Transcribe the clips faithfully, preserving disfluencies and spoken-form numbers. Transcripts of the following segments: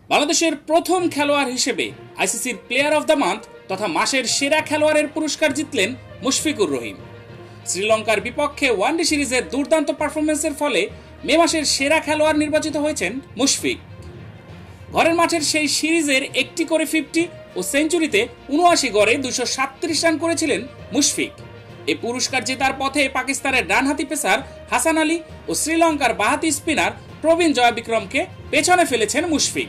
বাংলাদেশের প্রথম খেলোয়াড় হিসেবে আইসিসির প্লেয়ার অফ দ্য মান্থ তথা মাসের সেরা খেলোয়াড়ের পুরস্কার জিতলেন মুশফিকুর রহিম। শ্রীলঙ্কার বিপক্ষে ওয়ানডে সিরিজের দুর্দান্ত পারফরমেন্সের ফলে মে মাসের সেরা খেলোয়াড় নির্বাচিত হয়েছেন মুশফিক। ঘরের মাঠের সেই সিরিজের একটি করে ফিফটি ও সেঞ্চুরিতে উনআশি গড়ে দুশো সাতত্রিশ রান করেছিলেন মুশফিক। এই পুরস্কার জেতার পথে পাকিস্তানের ডানহাতি পেসার হাসান আলী ও শ্রীলঙ্কার বাঁহাতি স্পিনার প্রবীণ জয়া বিক্রমকে পেছনে ফেলেছেন মুশফিক।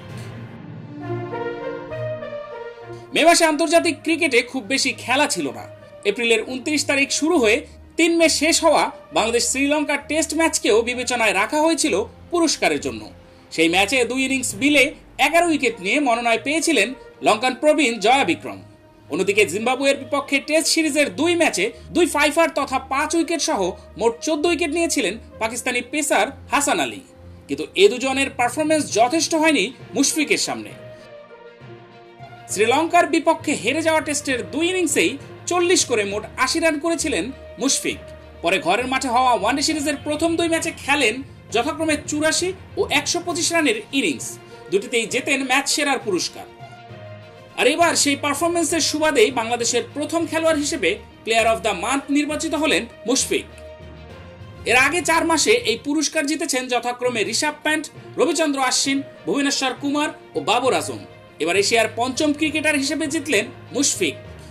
মে মাসে আন্তর্জাতিক ক্রিকেটে খুব বেশি খেলা ছিল না। এপ্রিলের উনত্রিশ তারিখ শুরু হয়ে তিন মে শেষ হওয়া বাংলাদেশ শ্রীলঙ্কার টেস্ট ম্যাচকেও বিবেচনায় রাখা হয়েছিল পুরস্কারের জন্য। সেই ম্যাচে দুই ইনিংস মিলে এগারো উইকেট নিয়ে মনোনয়ন পেয়েছিলেন লঙ্কান প্রবীণ জয়া বিক্রম। অন্যদিকে জিম্বাবুয়ের বিপক্ষে টেস্ট সিরিজের দুই ম্যাচে দুই ফাইফার তথা পাঁচ উইকেট সহ মোট চোদ্দ উইকেট নিয়েছিলেন পাকিস্তানি পেসার হাসান আলী। কিন্তু এ দুজনের পারফরমেন্স যথেষ্ট হয়নি মুশফিকের সামনে। শ্রীলঙ্কার বিপক্ষে হেরে যাওয়া টেস্টের দুই ইনিংসেই চল্লিশ করে মোট আশি রান করেছিলেন মুশফিক। পরে ঘরের মাঠে হওয়া ওয়ানডে সিরিজের প্রথম দুই ম্যাচে খেলেন যথাক্রমে চুরাশি ও একশো পঁচিশ রানের ইনিংস, দুটিতেই জেতেন ম্যাচ সেরার পুরস্কার। আর এবার সেই পারফরমেন্সের সুবাদেই বাংলাদেশের প্রথম খেলোয়াড় হিসেবে প্লেয়ার অফ দ্য মান্থ নির্বাচিত হলেন মুশফিক। এর আগে চার মাসে এই পুরস্কার জিতেছেন যথাক্রমে ঋষভ প্যান্ট, রবিচন্দ্র আশ্বিন, ভুবনেশ্বর কুমার ও বাবর আজম। এবার এশিয়ার পঞ্চম ক্রিকেটার হিসেবে জিতলেন মুশফিক।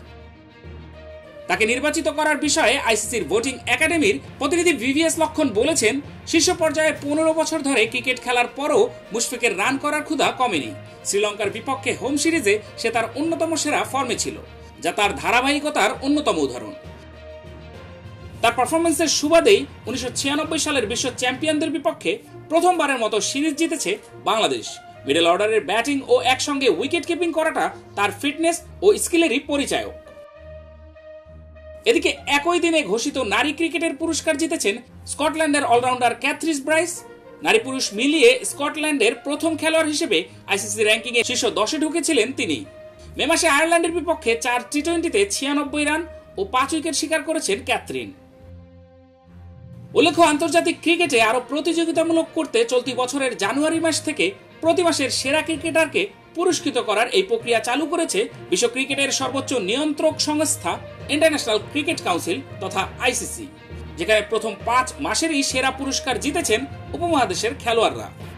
তাকে নির্বাচিত করার বিষয়ে আইসিসির ভোটিং একাডেমির প্রতিনিধি ভিভিএস লক্ষণ বলেছেন, শীর্ষ পর্যায়ে পনেরো বছর ধরে ক্রিকেট খেলার পরও মুশফিকের রান করার ক্ষুধা কমেনি। শ্রীলঙ্কার বিপক্ষে হোম সিরিজে সে তার অন্যতম সেরা ফর্মে ছিল, যা তার ধারাবাহিকতার অন্যতম উদাহরণ। তার পারফরমেন্সের সুবাদেই উনিশশো ছিয়ানব্বই সালের বিশ্ব চ্যাম্পিয়নদের বিপক্ষে প্রথমবারের মতো সিরিজ জিতেছে বাংলাদেশ। মিডল অর্ডারের ব্যাটিং ও একসঙ্গে উইকেট কিপিং করাটা তার ফিটনেস ও স্কিলেরই পরিচায়ক। এদিকে একই দিনে ঘোষিত নারী ক্রিকেটের পুরস্কার জিতেছেন স্কটল্যান্ডের অলরাউন্ডার ক্যাথরিস ব্রাইস। নারী পুরুষ মিলিয়ে স্কটল্যান্ডের প্রথম খেলোয়াড় হিসেবে আইসিসি র্যাঙ্কিং এ শীর্ষ দশে ঢুকেছিলেন তিনি। মে মাসে আয়ারল্যান্ডের বিপক্ষে চার টি টোয়েন্টিতে ছিয়ানব্বই রান ও পাঁচ উইকেট শিকার করেছেন ক্যাথরিন। উল্লেখ্য, আন্তর্জাতিক ক্রিকেটে আরো প্রতিযোগিতামূলক করতে চলতি বছরের জানুয়ারি মাস থেকে প্রতি মাসের সেরা ক্রিকেটারকে পুরস্কৃত করার এই প্রক্রিয়া চালু করেছে বিশ্ব ক্রিকেটের সর্বোচ্চ নিয়ন্ত্রক সংস্থা ইন্টারন্যাশনাল ক্রিকেট কাউন্সিল তথা আইসিসি, যেখানে প্রথম পাঁচ মাসেরই সেরা পুরস্কার জিতেছেন উপমহাদেশের খেলোয়াড়রা।